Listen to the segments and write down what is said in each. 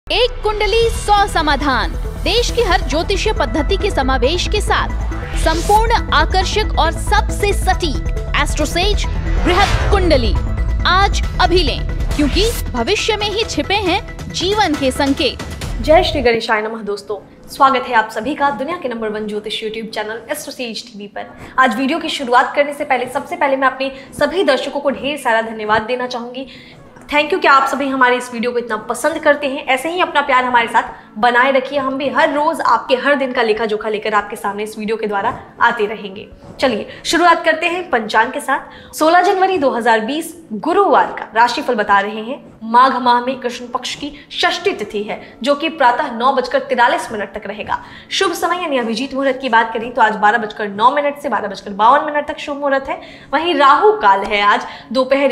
एक कुंडली 100 समाधान, देश की हर ज्योतिषीय पद्धति के समावेश के साथ संपूर्ण, आकर्षक और सबसे सटीक एस्ट्रोसेज बृहद कुंडली आज अभी लें, क्योंकि भविष्य में ही छिपे हैं जीवन के संकेत। जय श्री गणेशाय नमः। दोस्तों, स्वागत है आप सभी का दुनिया के नंबर 1 ज्योतिष यूट्यूब चैनल एस्ट्रोसेज टीवी पर। आज वीडियो की शुरुआत करने से पहले सबसे पहले मैं अपने सभी दर्शकों को ढेर सारा धन्यवाद देना चाहूंगी। थैंक यू कि आप सभी हमारे इस वीडियो को इतना पसंद करते हैं। ऐसे ही अपना प्यार हमारे साथ बनाए रखिए। हम भी हर रोज आपके हर दिन का लेखा जोखा लेकर आपके सामने इस वीडियो के द्वारा आते रहेंगे। चलिए शुरुआत करते हैं पंचांग के साथ। 16 जनवरी 2020 गुरुवार का राशिफल बता रहे हैं। माघ माह में कृष्ण पक्ष की षष्ठी तिथि है, जो कि प्रातः 9:43 तक रहेगा। शुभ समय यानी अभिजीत मुहूर्त की बात करें तो आज 12:09 से 12:52 तक शुभ मुहूर्त है। वहीं राहु काल है आज दोपहर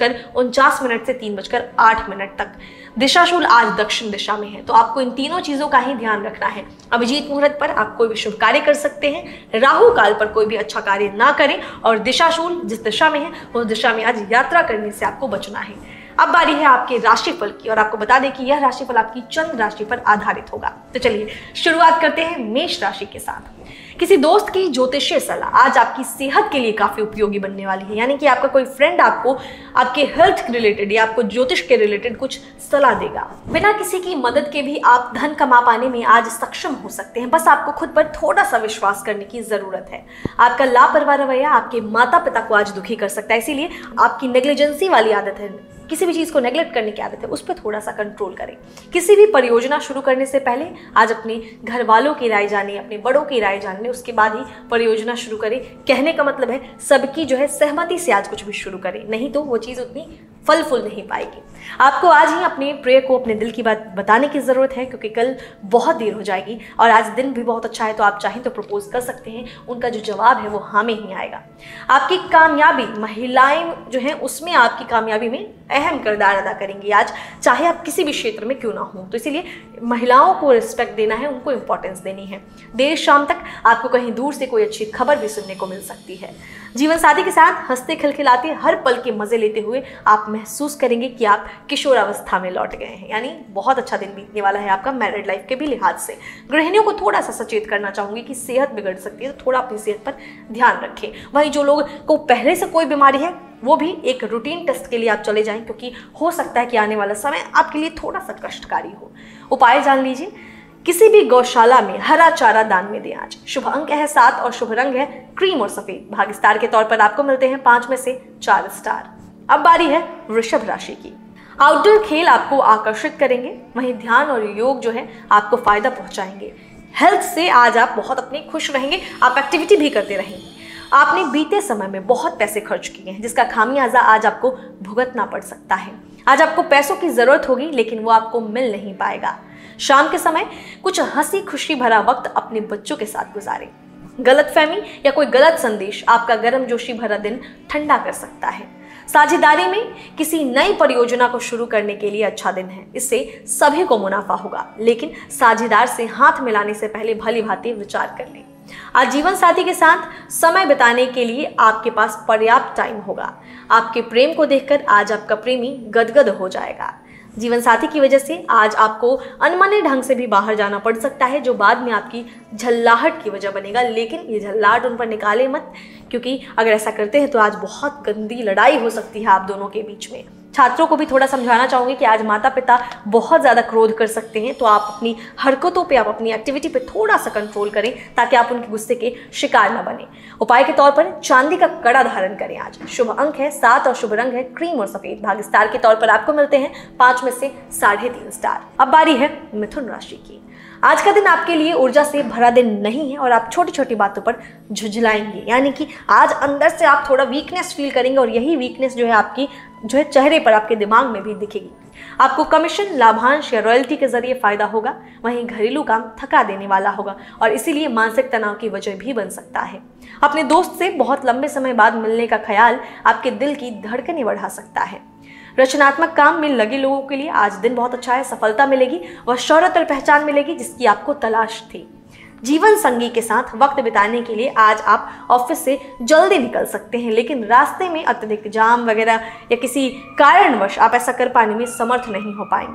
1:49 से 3:08 तक। दिशाशूल आज दक्षिण दिशा में है, तो आपको इन तीनों चीजों का ही ध्यान रखना है। अभिजीत मुहूर्त पर आप कोई भी शुभ कार्य कर सकते हैं, राहु काल पर कोई भी अच्छा कार्य ना करें, और दिशाशूल जिस दिशा में है उस दिशा में आज यात्रा करने से आपको बचना है। अब बारी है आपके राशिफल की, और आपको बता दें कि यह राशिफल आपकी चंद्र राशि पर आधारित होगा। तो चलिए शुरुआत करते हैं मेष राशि के साथ। किसी दोस्त की ज्योतिषीय सलाह आज आपकी सेहत के लिए काफी उपयोगी बनने वाली है, यानी कि आपका कोई फ्रेंड आपको आपके हेल्थ के रिलेटेड या आपको ज्योतिष के रिलेटेड कुछ सलाह देगा। बिना किसी की मदद के भी आप धन कमा पाने में आज सक्षम हो सकते हैं। बस आपको खुद पर थोड़ा सा विश्वास करने की जरूरत है। आपका लापरवाह रवैया आपके माता पिता को आज दुखी कर सकता है, इसीलिए आपकी नेग्लिजेंसी वाली आदत है, किसी भी चीज को नेग्लेक्ट करने की आदत है, उस पर थोड़ा सा कंट्रोल करें। किसी भी परियोजना शुरू करने से पहले आज अपने घर वालों की राय जाने, अपने बड़ों की राय जाने, उसके बाद ही परियोजना शुरू करें। कहने का मतलब है सबकी जो है सहमति से आज कुछ भी शुरू करें, नहीं तो वो चीज उतनी फल फूल नहीं पाएगी। आपको आज ही अपने प्रिय को अपने दिल की बात बताने की जरूरत है, क्योंकि कल बहुत देर हो जाएगी और आज दिन भी बहुत अच्छा है, तो आप चाहें तो प्रपोज कर सकते हैं। उनका जो जवाब है वो हाँ में ही आएगा। आपकी कामयाबी, महिलाएं जो है उसमें आपकी कामयाबी में अहम किरदार अदा करेंगी आज, चाहे आप किसी भी क्षेत्र में क्यों ना हो। तो इसीलिए महिलाओं को रिस्पेक्ट देना है, उनको इंपॉर्टेंस देनी है। देर शाम तक आपको कहीं दूर से कोई अच्छी खबर भी सुनने को मिल सकती है। जीवन साथी के साथ हंसते खिलखिलाते हर पल के मजे लेते हुए आप महसूस करेंगे कि आप किशोरावस्था में लौट गए हैं, यानी बहुत अच्छा दिन बीतने वाला है आपका मैरिड लाइफ के भी लिहाज से। गृहिणियों को थोड़ा सा सचेत करना चाहूंगी कि सेहत बिगड़ सकती है, तो थोड़ा अपनी सेहत पर ध्यान रखें। वहीं जो लोग को पहले से कोई बीमारी है वो भी एक रूटीन टेस्ट के लिए आप चले जाएं, क्योंकि हो सकता है कि आने वाला समय आपके लिए थोड़ा सा कष्टकारी हो। उपाय जान लीजिए। किसी भी गौशाला में हरा चारा दान में दें आज। शुभ अंक है 7 और शुभ रंग है क्रीम और सफेद। भाग्य स्टार के तौर पर आपको मिलते हैं 5 में से 4 स्टार। अब बारी है वृषभ राशि की। आउटडोर खेल आपको आकर्षित करेंगे, वहीं ध्यान और योग जो है आपको फायदा पहुंचाएंगे। हेल्थ से आज आप बहुत अपने खुश रहेंगे, आप एक्टिविटी भी करते रहेंगे। आपने बीते समय में बहुत पैसे खर्च किए हैं, जिसका खामियाजा आज आपको भुगतना पड़ सकता है। आज आपको पैसों की जरूरत होगी, लेकिन वो आपको मिल नहीं पाएगा। शाम के समय कुछ हंसी खुशी भरा वक्त अपने बच्चों के साथ गुजारें। गलतफहमी या कोई गलत संदेश आपका गर्मजोशी भरा दिन ठंडा कर सकता है। साझेदारी में किसी नई परियोजना को शुरू करने के लिए अच्छा दिन है, इससे सभी को मुनाफा होगा, लेकिन साझेदार से हाथ मिलाने से पहले भली भांति विचार कर लें। आज जीवन साथी के साथ समय बिताने के लिए आपके पास पर्याप्त टाइम होगा। आपके प्रेम को देखकर आज आपका प्रेमी गदगद हो जाएगा। जीवन साथी की वजह से आज आपको अनमने ढंग से भी बाहर जाना पड़ सकता है, जो बाद में आपकी झल्लाहट की वजह बनेगा। लेकिन ये झल्लाहट उन पर निकाले मत, क्योंकि अगर ऐसा करते हैं तो आज बहुत गंदी लड़ाई हो सकती है आप दोनों के बीच में। छात्रों को भी थोड़ा समझाना चाहूंगी कि आज माता पिता बहुत ज़्यादा क्रोध कर सकते हैं, तो आप अपनी हरकतों पे, आप अपनी एक्टिविटी पे थोड़ा सा कंट्रोल करें, ताकि आप उनके गुस्से के शिकार न बने। उपाय के तौर पर चांदी का कड़ा धारण करें आज। शुभ अंक है 7 और शुभ रंग है क्रीम और सफेद। भाग्य स्टार के तौर पर आपको मिलते हैं 5 में से 3.5 स्टार। अब बारी है मिथुन राशि की। आज का दिन आपके लिए ऊर्जा से भरा दिन नहीं है और आप छोटी छोटी बातों पर झुंझलाएंगे, यानी कि आज अंदर से आप थोड़ा वीकनेस फील करेंगे, और यही वीकनेस जो है आपकी जो है चेहरे पर, आपके दिमाग में भी दिखेगी। आपको कमीशन, लाभांश या रॉयल्टी के जरिए फायदा होगा। वहीं घरेलू काम थका देने वाला होगा और इसीलिए मानसिक तनाव की वजह भी बन सकता है। अपने दोस्त से बहुत लंबे समय बाद मिलने का ख्याल आपके दिल की धड़कनें बढ़ा सकता है। रचनात्मक काम में लगे लोगों के लिए आज दिन बहुत अच्छा है। सफलता मिलेगी व शौहरत और पहचान मिलेगी, जिसकी आपको तलाश थी। जीवन संगी के साथ वक्त बिताने के लिए आज आप ऑफिस से जल्दी निकल सकते हैं, लेकिन रास्ते में अत्यधिक जाम वगैरह या किसी कारणवश आप ऐसा कर पाने में समर्थ नहीं हो पाएंगे।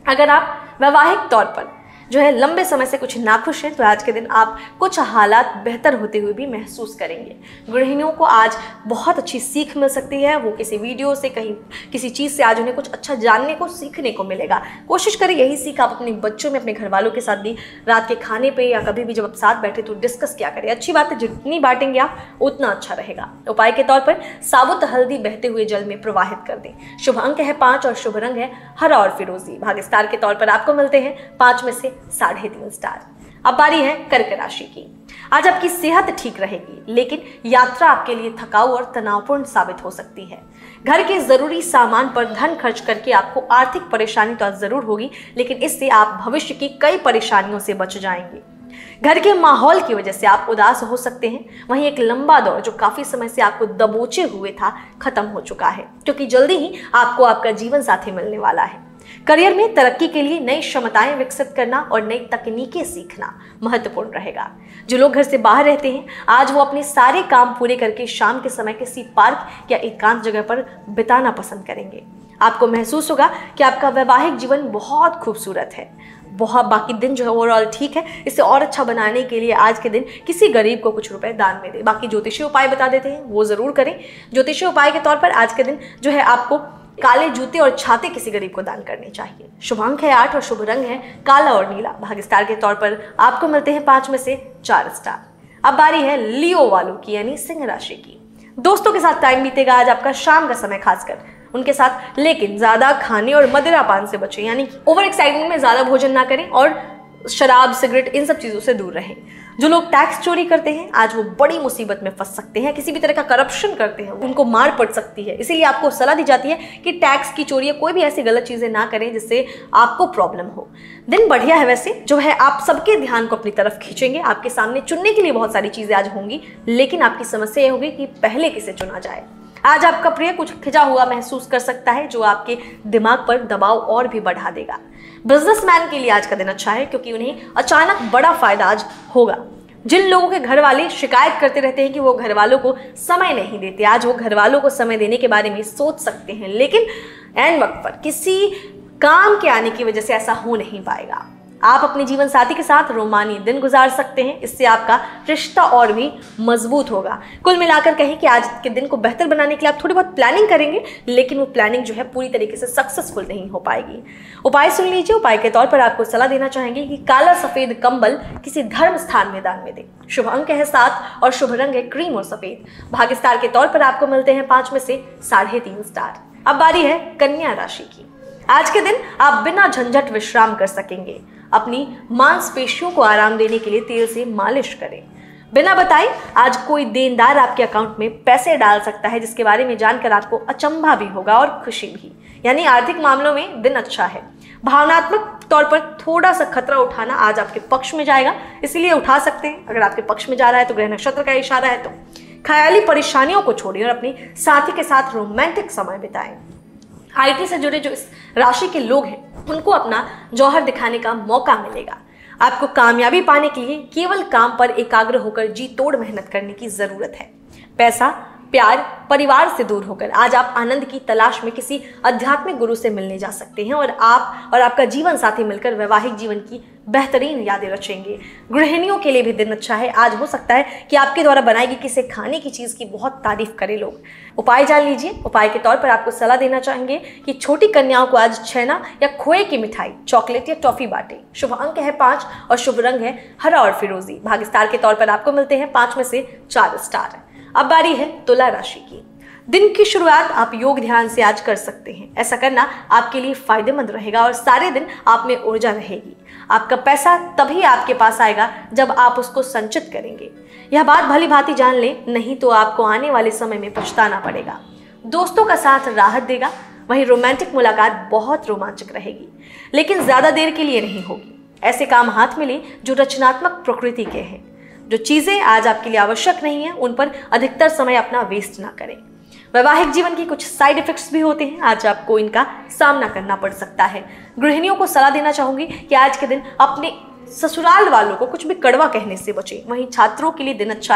अगर आप वैवाहिक तौर पर जो है लंबे समय से कुछ नाखुश हैं तो आज के दिन आप कुछ हालात बेहतर होते हुए भी महसूस करेंगे। गृहिणियों को आज बहुत अच्छी सीख मिल सकती है। वो किसी वीडियो से, कहीं किसी चीज़ से आज उन्हें कुछ अच्छा जानने को, सीखने को मिलेगा। कोशिश करें यही सीख आप अपने बच्चों में, अपने घर वालों के साथ भी रात के खाने पे या कभी भी जब आप साथ बैठे तो डिस्कस किया करें। अच्छी बात है, जितनी बांटेंगे आप उतना अच्छा रहेगा। उपाय के तौर पर साबुत हल्दी बहते हुए जल में प्रवाहित कर दें। शुभ अंक है 5 और शुभ रंग है हरा और फिरोजी। भाग्य स्टार के तौर पर आपको मिलते हैं 5 में से 3.5 स्टार। अब बारी है कर्क राशि की। आज आपकी सेहत ठीक रहेगी, लेकिन यात्रा आपके लिए थकाऊ और तनावपूर्ण साबित हो सकती है। घर के जरूरी सामान पर धन खर्च करके आपको आर्थिक परेशानी तो जरूर होगी, लेकिन इससे आप भविष्य की कई परेशानियों से बच जाएंगे। घर के माहौल की वजह से आप उदास हो सकते हैं। वहीं एक लंबा दौर जो काफी समय से आपको दबोचे हुए था, खत्म हो चुका है, क्योंकि जल्दी ही आपको आपका जीवन साथी मिलने वाला है। करियर में तरक्की के लिए नई क्षमताएं विकसित करना और नई तकनीकें सीखना महत्वपूर्ण रहेगा। जो लोग घर से बाहर रहते हैं, आज वो अपने सारे काम पूरे करके शाम के समय किसी पार्क या एकांत जगह पर बिताना पसंद करेंगे। आपको महसूस होगा कि आपका वैवाहिक जीवन बहुत खूबसूरत है। बहुत बाकी दिन जो है ओवरऑल ठीक है। इसे और अच्छा बनाने के लिए आज के दिन किसी गरीब को कुछ रुपए दान में दें। बाकी ज्योतिषीय उपाय बता देते हैं, वो जरूर करें। ज्योतिषीय उपाय के तौर पर आज के दिन जो है आपको काले जूते और छाते किसी गरीब को दान करने चाहिए। शुभ अंक है 8 और शुभ रंग है काला और नीला। भाग्य स्टार के तौर पर आपको मिलते हैं 5 में से 4 स्टार। अब बारी है लियो वालों की, यानी सिंह राशि की। दोस्तों के साथ टाइम बीतेगा आज आपका, शाम का समय खासकर उनके साथ, लेकिन ज्यादा खाने और मदिरा पान से बचें, यानी कि ओवर एक्साइटमेंट में ज्यादा भोजन ना करें और शराब, सिगरेट, इन सब चीजों से दूर रहें। जो लोग टैक्स चोरी करते हैं आज वो बड़ी मुसीबत में फंस सकते हैं। किसी भी तरह का करप्शन करते हैं, उनको मार पड़ सकती है। इसीलिए आपको सलाह दी जाती है कि टैक्स की चोरी या कोई भी ऐसी गलत चीजें ना करें जिससे आपको प्रॉब्लम हो। दिन बढ़िया है वैसे, जो है आप सबके ध्यान को अपनी तरफ खींचेंगे। आपके सामने चुनने के लिए बहुत सारी चीजें आज होंगी, लेकिन आपकी समस्या ये होगी कि पहले किसे चुना जाए। आज आपका प्रिय कुछ खिंचा हुआ महसूस कर सकता है, जो आपके दिमाग पर दबाव और भी बढ़ा देगा। बिजनेसमैन के लिए आज का दिन अच्छा है, क्योंकि उन्हें अचानक बड़ा फायदा आज होगा। जिन लोगों के घर वाले शिकायत करते रहते हैं कि वो घर वालों को समय नहीं देते, आज वो घर वालों को समय देने के बारे में सोच सकते हैं, लेकिन ऐन वक्त पर किसी काम के आने की वजह से ऐसा हो नहीं पाएगा। आप अपने जीवन साथी के साथ रोमानी दिन गुजार सकते हैं, इससे आपका रिश्ता और भी मजबूत होगा। कुल मिलाकर कहें कि आज के दिन को बेहतर बनाने के लिए आप थोड़ी बहुत प्लानिंग करेंगे, लेकिन वो प्लानिंग जो है पूरी तरीके से सक्सेसफुल नहीं हो पाएगी। उपाय सुन लीजिए। उपाय के तौर पर आपको सलाह देना चाहेंगे कि काला सफेद कंबल किसी धर्म स्थान में दान में दें। शुभ अंक है 7 और शुभ रंग है क्रीम और सफेद। भाग्य स्टार के तौर पर आपको मिलते हैं 5 में से 3.5 स्टार। अब बारी है कन्या राशि की। आज के दिन आप बिना झंझट विश्राम कर सकेंगे। अपनी मांसपेशियों को आराम देने के लिए तेल से मालिश करें। बिना बताए आज कोई देनदार आपके अकाउंट में पैसे डाल सकता है, जिसके बारे में जानकर आपको अचंभा भी होगा और खुशी भी। यानी आर्थिक मामलों में दिन अच्छा है। भावनात्मक तौर पर थोड़ा सा खतरा उठाना आज आपके पक्ष में जाएगा, इसीलिए उठा सकते हैं। अगर आपके पक्ष में जा रहा है तो ग्रह नक्षत्र का इशारा है तो ख्याली परेशानियों को छोड़िए और अपने साथी के साथ रोमांटिक समय बिताएं। आईटी से जुड़े जो इस राशि के लोग हैं उनको अपना जौहर दिखाने का मौका मिलेगा। आपको कामयाबी पाने के लिए केवल काम पर एकाग्र होकर जी तोड़ मेहनत करने की जरूरत है। पैसा, प्यार, परिवार से दूर होकर आज आप आनंद की तलाश में किसी आध्यात्मिक गुरु से मिलने जा सकते हैं और आप और आपका जीवन साथी मिलकर वैवाहिक जीवन की बेहतरीन यादें रचेंगे। गृहिणियों के लिए भी दिन अच्छा है। आज हो सकता है कि आपके द्वारा बनाई गई किसी खाने की चीज की बहुत तारीफ करें लोग। उपाय जान लीजिए। उपाय के तौर पर आपको सलाह देना चाहेंगे कि छोटी कन्याओं को आज छेना या खोए की मिठाई, चॉकलेट या टॉफी बांटे। शुभ अंक है 5 और शुभ रंग है हरा और फिरोजी। भाग्य स्टार के तौर पर आपको मिलते हैं 5 में से 4 स्टार। अब बारी है तुला राशि की। दिन की शुरुआत आप योग ध्यान से आज कर सकते हैं। ऐसा करना आपके लिए फायदेमंद रहेगा और सारे दिन आप में ऊर्जा रहेगी। आपका पैसा तभी आपके पास आएगा जब आप उसको संचित करेंगे। यह बात भली भांति जान लें, नहीं तो आपको आने वाले समय में पछताना पड़ेगा। दोस्तों का साथ राहत देगा। वहीं रोमांटिक मुलाकात बहुत रोमांचक रहेगी, लेकिन ज्यादा देर के लिए नहीं होगी। ऐसे काम हाथ में लें जो रचनात्मक प्रकृति के हैं। जो चीजें आज आपके लिए आवश्यक नहीं है उन पर अधिकतर समय अपना वेस्ट ना करें। वैवाहिक जीवन के कुछ साइड इफेक्ट्स भी होते हैं, आज आपको इनका सामना करना पड़ सकता है। गृहिणियों को सलाह देना चाहूंगी कि आज के दिन अपने ससुराल वालों को कुछ भी कड़वा कहने से बचें। वहीं छात्रों के लिए दिन अच्छा है।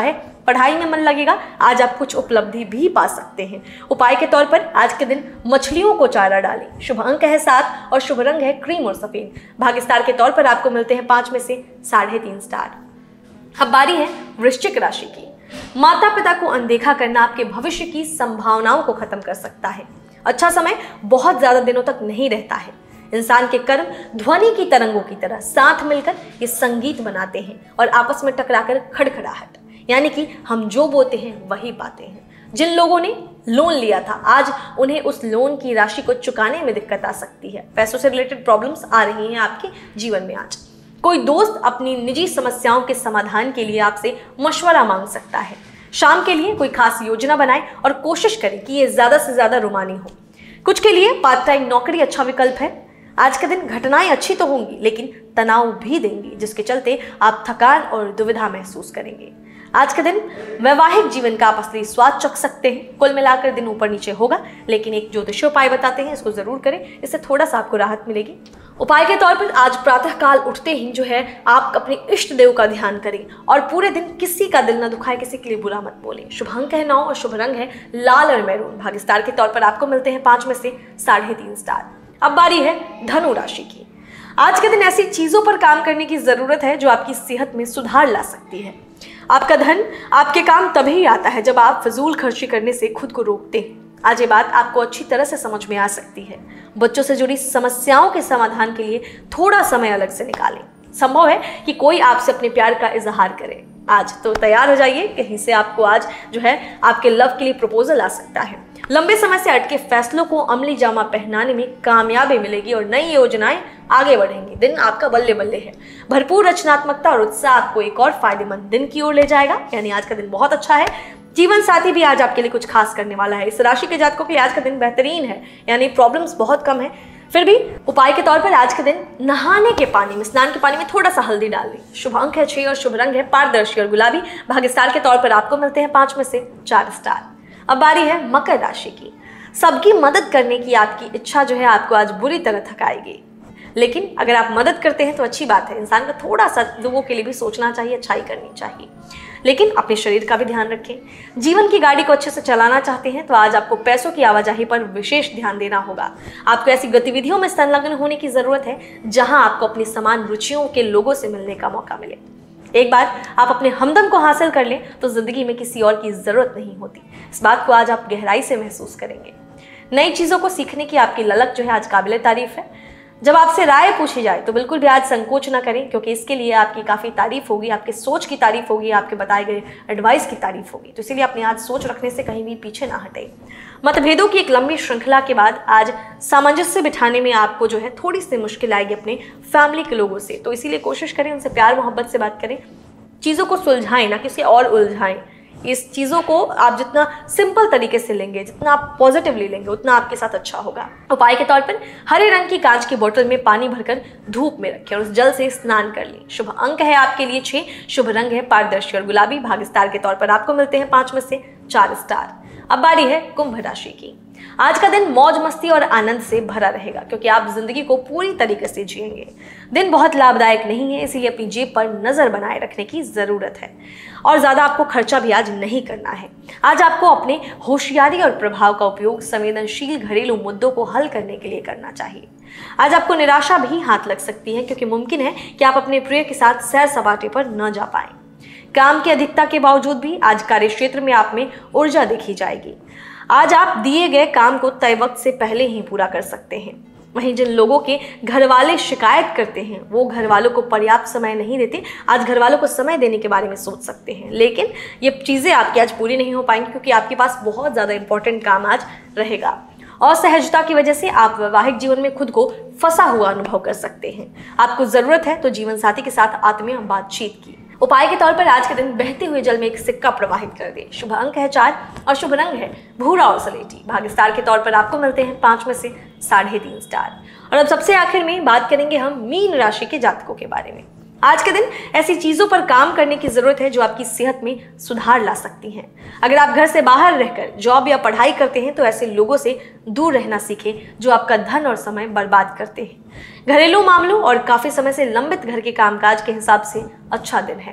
पढ़ाई में मन लगेगा, आज आप कुछ उपलब्धि भी पा सकते हैं। उपाय के तौर पर आज के दिन मछलियों को चारा डालें। शुभ अंक है 7 और शुभ रंग है क्रीम और सफेद। भाग्य स्टार के तौर पर आपको मिलते हैं 5 में से 3.5 स्टार। अब बारी है वृश्चिक राशि की। माता पिता को अनदेखा करना आपके भविष्य की संभावनाओं को खत्म कर सकता है। अच्छा समय बहुत ज्यादा दिनों तक नहीं रहता है। इंसान के कर्म ध्वनि की तरंगों की तरह साथ मिलकर ये संगीत बनाते हैं और आपस में टकराकर खड़खड़ाहट, यानी कि हम जो बोते हैं वही पाते हैं। जिन लोगों ने लोन लिया था, आज उन्हें उस लोन की राशि को चुकाने में दिक्कत आ सकती है। पैसों से रिलेटेड प्रॉब्लम्स आ रही हैं आपके जीवन में। आज कोई दोस्त अपनी निजी समस्याओं के समाधान के लिए आपसे मशवरा मांग सकता है। शाम के लिए कोई खास योजना बनाएं और कोशिश करें कि ये ज्यादा से ज्यादा रोमानी हो। कुछ के लिए पार्ट टाइम नौकरी अच्छा विकल्प है। आज के दिन घटनाएं अच्छी तो होंगी लेकिन तनाव भी देंगी, जिसके चलते आप थकान और दुविधा महसूस करेंगे। आज के दिन वैवाहिक जीवन का आप असली स्वाद चख सकते हैं। कुल मिलाकर दिन ऊपर नीचे होगा, लेकिन एक ज्योतिषीय उपाय बताते हैं, इसको जरूर करें, इससे थोड़ा सा आपको राहत मिलेगी। उपाय के तौर पर आज प्रातः काल उठते ही जो है आप अपने इष्ट देव का ध्यान करें और पूरे दिन किसी का दिल न दुखाए, किसी के लिए बुरा मत बोलें। शुभ अंक है 9 और शुभ रंग है लाल और मैरून। भाग्य स्टार के तौर पर आपको मिलते हैं 5 में से 3.5 स्टार। अब बारी है धनु राशि की। आज के दिन ऐसी चीजों पर काम करने की जरूरत है जो आपकी सेहत में सुधार ला सकती है। आपका धन आपके काम तभी आता है जब आप फजूल खर्ची करने से खुद को रोकते हैं। आज ये बात आपको अच्छी तरह से समझ में आ सकती है। बच्चों से जुड़ी समस्याओं के समाधान के लिए थोड़ा समय अलग से निकालें। संभव है कि कोई आपसे अपने प्यार का इजहार करे। आज तो तैयार हो जाइए, कहीं से आपको आज जो है आपके लव के लिए प्रपोजल आ सकता है। लंबे समय से अटके फैसलों को अमली जामा पहनाने में कामयाबी मिलेगी और नई योजनाएं आगे बढ़ेंगी। दिन आपका बल्ले बल्ले है। भरपूर रचनात्मकता और उत्साह आपको एक और फायदेमंद दिन की ओर ले जाएगा, यानी आज का दिन बहुत अच्छा है। जीवन साथी भी आज आपके लिए कुछ खास करने वाला है। इस राशि के जातकों के लिए आज का दिन बेहतरीन है, यानी प्रॉब्लम्स बहुत कम है। फिर भी उपाय के तौर पर आज के दिन नहाने के पानी में, स्नान के पानी में थोड़ा सा हल्दी डाल लें। शुभ अंक है 6 और शुभ रंग है पारदर्शी और गुलाबी। भाग्य स्टार के तौर पर आपको मिलते हैं 5 में से 4 स्टार। अब बारी है मकर राशि की। सबकी मदद करने की आपकी इच्छा जो है आपको आज बुरी तरह थकाएगी, लेकिन अगर आप मदद करते हैं तो अच्छी बात है। इंसान को थोड़ा सा लोगों के लिए भी सोचना चाहिए, अच्छाई करनी चाहिए, लेकिन अपने शरीर का भी ध्यान रखें। जीवन की गाड़ी को अच्छे से चलाना चाहते हैं तो आज आपको पैसों की आवाजाही पर विशेष ध्यान देना होगा। आपको ऐसी गतिविधियों में संलग्न होने की जरूरत है जहां आपको अपनी समान रुचियों के लोगों से मिलने का मौका मिले। एक बार आप अपने हमदम को हासिल कर लें तो जिंदगी में किसी और की जरूरत नहीं होती। इस बात को आज आप गहराई से महसूस करेंगे। नई चीजों को सीखने की आपकी ललक जो है आज काबिले तारीफ है। जब आपसे राय पूछी जाए तो बिल्कुल भी आज संकोच ना करें, क्योंकि इसके लिए आपकी काफ़ी तारीफ होगी, आपकी सोच की तारीफ होगी, आपके बताए गए एडवाइस की तारीफ होगी। तो इसीलिए अपनी आज सोच रखने से कहीं भी पीछे ना हटें। मतभेदों की एक लंबी श्रृंखला के बाद आज सामंजस्य बिठाने में आपको जो है थोड़ी सी मुश्किल आएगी अपने फैमिली के लोगों से। तो इसीलिए कोशिश करें उनसे प्यार मोहब्बत से बात करें, चीज़ों को सुलझाएं, ना किसी और उलझाएं। इस चीज़ों को आप जितना सिंपल तरीके से लेंगे, जितना आप पॉजिटिवली लेंगे, उतना आपके साथ अच्छा होगा। उपाय के तौर पर हरे रंग की कांच की बोतल में पानी भरकर धूप में रखें और उस जल से स्नान कर लें। शुभ अंक है आपके लिए 6, शुभ रंग है पारदर्शी और गुलाबी। भाग्य स्टार के तौर पर आपको मिलते हैं 5 में से 4 स्टार। अब बारी है कुंभ राशि की। आज का दिन मौज मस्ती और आनंद से भरा रहेगा, क्योंकि आप जिंदगी को पूरी तरीके से जिएंगे। दिन बहुत लाभदायक नहीं है, इसीलिए अपनी जेब पर नजर बनाए रखने की जरूरत है और ज्यादा आपको खर्चा भी आज नहीं करना है। आज आपको अपने होशियारी और प्रभाव का उपयोग संवेदनशील घरेलू मुद्दों को हल करने के लिए करना चाहिए। आज आपको निराशा भी हाथ लग सकती है, क्योंकि मुमकिन है कि आप अपने प्रिय के साथ सैर सपाटे पर न जा पाएं। काम की अधिकता के बावजूद भी आज कार्यक्षेत्र में आप में ऊर्जा देखी जाएगी। आज आप दिए गए काम को तय वक्त से पहले ही पूरा कर सकते हैं। वहीं जिन लोगों के घर वाले शिकायत करते हैं वो घर वालों को पर्याप्त समय नहीं देते, आज घर वालों को समय देने के बारे में सोच सकते हैं। लेकिन ये चीज़ें आपकी आज पूरी नहीं हो पाएंगी, क्योंकि आपके पास बहुत ज़्यादा इंपॉर्टेंट काम आज रहेगा। असहजता की वजह से आप वैवाहिक जीवन में खुद को फंसा हुआ अनुभव कर सकते हैं। आपको ज़रूरत है तो जीवन साथी के साथ आत्मीय बातचीत की। उपाय के तौर पर आज के दिन बहते हुए जल में एक सिक्का प्रवाहित कर दें। शुभ अंक है 4 और शुभ रंग है भूरा और सलेटी। भाग्य स्टार के तौर पर आपको मिलते हैं 5 में से 3.5 स्टार। और अब सबसे आखिर में बात करेंगे हम मीन राशि के जातकों के बारे में। आज के दिन ऐसी चीजों पर काम करने की जरूरत है जो आपकी सेहत में सुधार ला सकती हैं। अगर आप घर से बाहर रहकर जॉब या पढ़ाई करते हैं तो ऐसे लोगों से दूर रहना सीखें जो आपका धन और समय बर्बाद करते हैं। घरेलू मामलों और काफी समय से लंबित घर के कामकाज के हिसाब से अच्छा दिन है।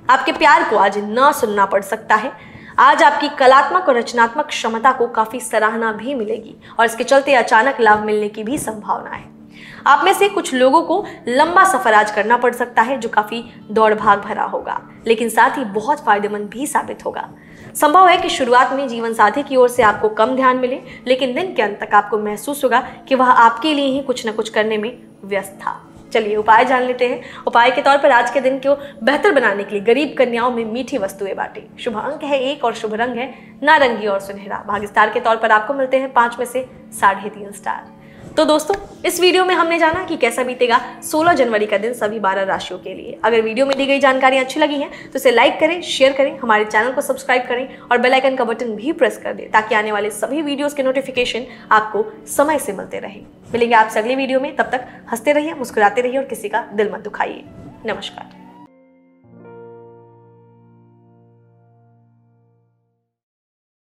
आपके प्यार को आज न सुनना पड़ सकता है। आज आपकी कलात्मक और रचनात्मक क्षमता को काफी सराहना भी मिलेगी और इसके चलते अचानक लाभ मिलने की भी संभावना है। आप में से कुछ लोगों को लंबा सफर आज करना पड़ सकता है जो काफी दौड़ भाग भरा होगा, लेकिन साथ ही बहुत फायदेमंद भी साबित होगा। संभव है कि शुरुआत में जीवन साथी की ओर से आपको कम ध्यान मिले, लेकिन दिन के अंत तक आपको महसूस होगा कि वह आपके लिए ही कुछ न कुछ करने में व्यस्त था। चलिए उपाय जान लेते हैं। उपाय के तौर पर आज के दिन को बेहतर बनाने के लिए गरीब कन्याओं में मीठी वस्तुएं बांटें। शुभ अंक है 1 और शुभ रंग है नारंगी और सुनहरा। भाग्य स्टार के तौर पर आपको मिलते हैं 5 में से 3.5 स्टार। तो दोस्तों, इस वीडियो में हमने जाना कि कैसा बीतेगा 16 जनवरी का दिन सभी 12 राशियों के लिए। अगर वीडियो में दी गई जानकारी अच्छी लगी है तो इसे लाइक करें, शेयर करें, हमारे चैनल को सब्सक्राइब करें और बेल आइकन का बटन भी प्रेस कर दें ताकि आने वाले सभी वीडियोस के नोटिफिकेशन आपको समय से मिलते रहे। मिलेंगे आपसे अगली वीडियो में, तब तक हंसते रहिए, मुस्कुराते रहिए और किसी का दिल मत दुखाइए। नमस्कार।